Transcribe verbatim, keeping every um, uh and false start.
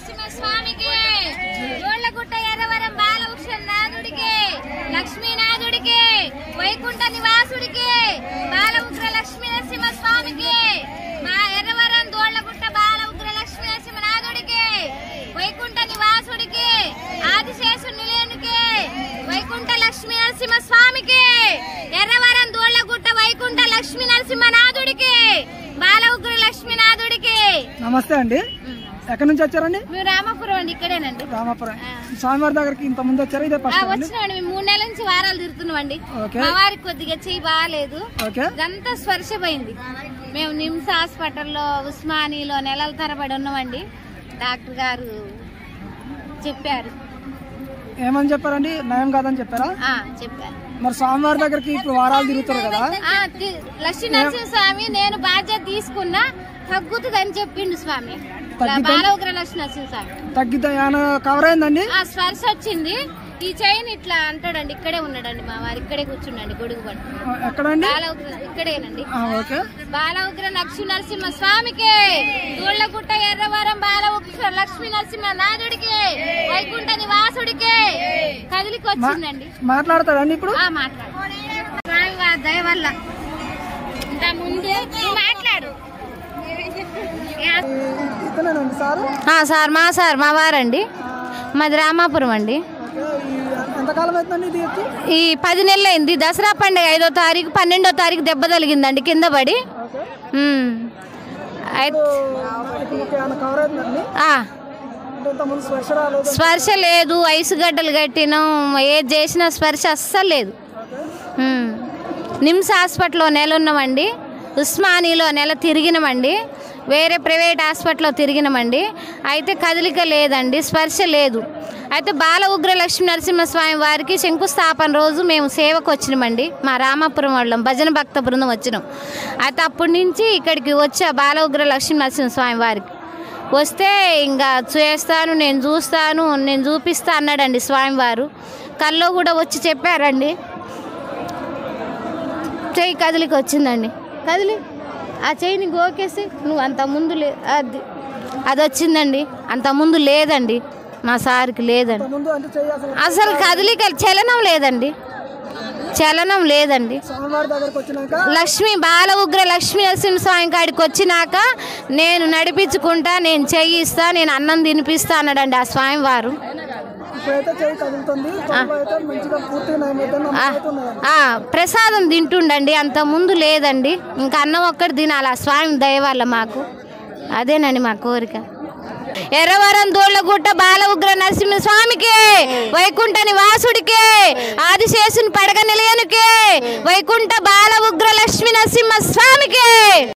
నరసింహస్వామికి, గోళ్ళగుట్ట ఎర్రవరం బాలవృక్షనాథుడికి, లక్ష్మీనాథుడికి, వైకుంఠ నివాసుడికి, బాల ఉగ్ర లక్ష్మీ నరసింహస్వామికి, మా ఎర్రవరం దోళ్లగుట్ట బాల ఉగ్ర లక్ష్మీ నరసింహనాథుడికి, వైకుంఠ నివాసుడికి, ఆదిశేషు నిలయునికి, వైకుంఠ లక్ష్మీ నరసింహస్వామికి, ఎర్రవరం దోళ్లగుట్ట వైకుంఠ లక్ష్మీ నరసింహనాథుడికి, బాల ఉగ్ర లక్ష్మీనాథుడికి. నమస్తే అండి, ఎక్కడి నుంచి వచ్చారండి? మేము రామాపురం అండి, ఇక్కడేనండి. రామాపురం స్వామివారి దగ్గరికి ఇంత ముందు వచ్చారు? ఇదే వచ్చినామండి, మేము మూడు నెలల నుంచి వారాలు తిరుగుతున్నామండి. మా వారికి కొద్దిగా చెయ్యి బాగాలేదు, ఇదంతా స్పర్శపోయింది. మేము నిమ్స్ హాస్పిటల్లో ఉస్మానియాలో నెలల తరబడి ఉన్నామండి. డాక్టర్ గారు చెప్పారు. ఏమని చెప్పారండి? నయం కాదని చెప్పారా? చెప్పారు. మరి స్వామివారి దగ్గరికి ఇప్పుడు వారాలు తిరుగుతారు కదా? లక్ష్మీ నరసింహ స్వామి నేను బాధ్యత తీసుకున్నా తగ్గుతుందని చెప్పిండు స్వామి. బాల ఉగ్ర లక్ష్మీ నరసింహ స్వామి తగ్గితే కవర్ అయిందండి. స్పర్శ వచ్చింది. ఈ చైన్ ఇట్లా అంటాడండి, ఇక్కడే ఉన్నాడండి మా వారు, ఇక్కడే కూర్చుండండి గొడుగు పట్టు. ఎక్కడండి? బాల ఉగ్ర ఇక్కడేనండి. బాల ఉగ్ర లక్ష్మీ నరసింహ స్వామికి, దూళ్లగుట్ట ఎర్రవరం బాల ఉగ్ర లక్ష్మీ నరసింహ నాథుడికి, వైకుంఠ నివాసుడికి కదిలికి వచ్చిందండి. మాట్లాడతాడండి ఇప్పుడు? మాట్లాడు. స్వామి వారి దయ వల్ల ఇంత ముందు మాట్లాడు. సార్ మా సార్ మా వారండి, మాది రామాపురం అండి. ఈ పది నెలలు అయింది. దసరా పండుగ ఐదో తారీఖు పన్నెండో తారీఖు దెబ్బ తగిలిందండి కింద పడి. స్పర్శ లేదు, ఐసు గడ్డలు కట్టినాం, ఏది చేసినా స్పర్శ అస్సలు లేదు. నిమ్స్ హాస్పిటల్లో నెల ఉన్నామండి, ఉస్మానియాలో నెల తిరిగినామండి, వేరే ప్రైవేట్ హాస్పిటల్లో తిరిగినామండి. అయితే కదలిక లేదండి, స్పర్శ లేదు. అయితే బాల ఉగ్ర లక్ష్మీ నరసింహస్వామి వారికి శంకుస్థాపన రోజు మేము సేవకు వచ్చినామండి. మా రామాపురం వాళ్ళం భజన భక్త బృందం వచ్చినాం. అయితే అప్పటి నుంచి ఇక్కడికి వచ్చా బాల ఉగ్ర లక్ష్మీ నరసింహస్వామి వారికి. వస్తే ఇంకా చేస్తాను, నేను చూస్తాను, నేను చూపిస్తా అన్నాడండి స్వామివారు. కల్లో కూడా వచ్చి చెప్పారండి. చెయ్యి కదిలికి వచ్చిందండి, కదిలి ఆ చెయ్యిని గోకేసి నువ్వు అంత ముందు లే అది అది వచ్చిందండి. అంత ముందు లేదండి, మా సార్కి లేదండి. అసలు కదిలిక చలనం లేదండి, చలనం లేదండి. లక్ష్మి బాల ఉగ్ర లక్ష్మీ నరసింహస్వామి కాడికి వచ్చినాక నేను నడిపించుకుంటా, నేను చేయిస్తా, నేను అన్నం తినిపిస్తా అన్నాడండి ఆ స్వామి వారు. ప్రసాదం తింటుండండి, అంత ముందు లేదండి. ఇంకా అన్నం ఒక్కటి తినాలి ఆ స్వామి దయ వల్ల మాకు. అదేనండి మా కోరిక. ఎర్రవరం దోళ్లగుట్ట బాల ఉగ్ర నరసింహ స్వామికి, వైకుంఠ నివాసుడికి, ఆదిశేషుని పడగ నిలయనికి, వైకుంఠ బాల ఉగ్ర లక్ష్మీ నరసింహ స్వామికి.